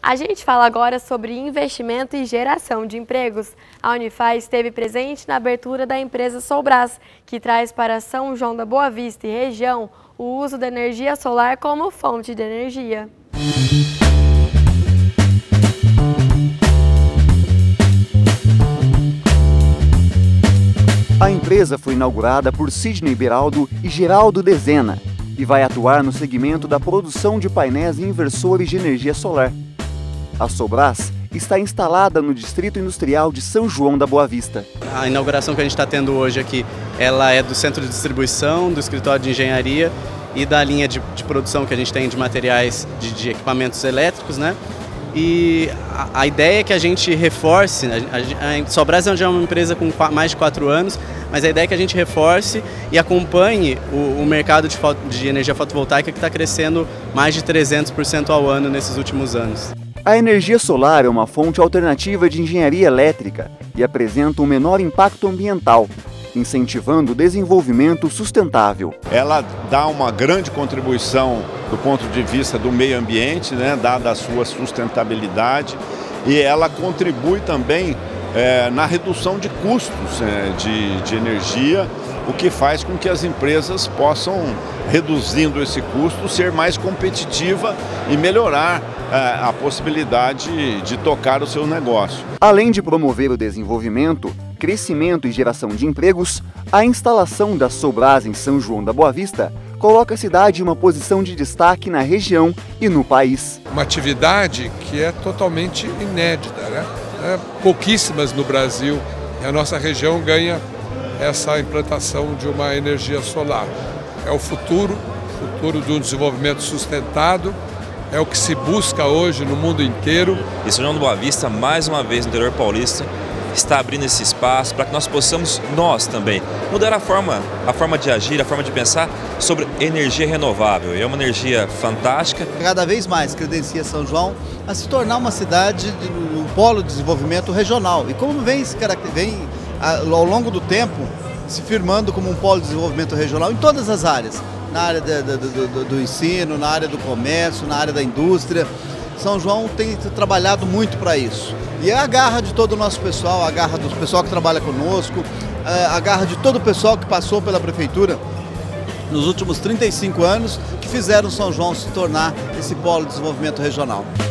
A gente fala agora sobre investimento e geração de empregos. A Unify esteve presente na abertura da empresa Solbras, que traz para São João da Boa Vista e região o uso da energia solar como fonte de energia. A empresa foi inaugurada por Sidney Beraldo e Geraldo Dezena e vai atuar no segmento da produção de painéis e inversores de energia solar. A Solbras está instalada no Distrito Industrial de São João da Boa Vista. A inauguração que a gente está tendo hoje aqui, ela é do centro de distribuição, do escritório de engenharia e da linha de produção que a gente tem de materiais de equipamentos elétricos, né? E a ideia é que a gente reforce, a Solbras é uma empresa com mais de 4 anos, mas a ideia é que a gente reforce e acompanhe o mercado de energia fotovoltaica que está crescendo mais de 300% ao ano nesses últimos anos. A energia solar é uma fonte alternativa de engenharia elétrica e apresenta um menor impacto ambiental, incentivando o desenvolvimento sustentável. Ela dá uma grande contribuição do ponto de vista do meio ambiente, né, dada a sua sustentabilidade, e ela contribui também na redução de custos de energia, o que faz com que as empresas possam, reduzindo esse custo, ser mais competitiva e melhorar a possibilidade de tocar o seu negócio. Além de promover o desenvolvimento, crescimento e geração de empregos, a instalação da Solbras em São João da Boa Vista coloca a cidade em uma posição de destaque na região e no país. Uma atividade que é totalmente inédita, né? Pouquíssimas no Brasil, e a nossa região ganha essa implantação de uma energia solar. É o futuro de um desenvolvimento sustentado, é o que se busca hoje no mundo inteiro. E São João da Boa Vista, mais uma vez no interior paulista, está abrindo esse espaço para que nós possamos, nós também, mudar a forma de agir, a forma de pensar sobre energia renovável. É uma energia fantástica. Cada vez mais credencia São João a se tornar uma cidade, um polo de desenvolvimento regional. E como vem ao longo do tempo se firmando como um polo de desenvolvimento regional em todas as áreas, na área do ensino, na área do comércio, na área da indústria. São João tem trabalhado muito para isso. E é a garra de todo o nosso pessoal, a garra do pessoal que trabalha conosco, a garra de todo o pessoal que passou pela prefeitura nos últimos 35 anos, que fizeram São João se tornar esse polo de desenvolvimento regional.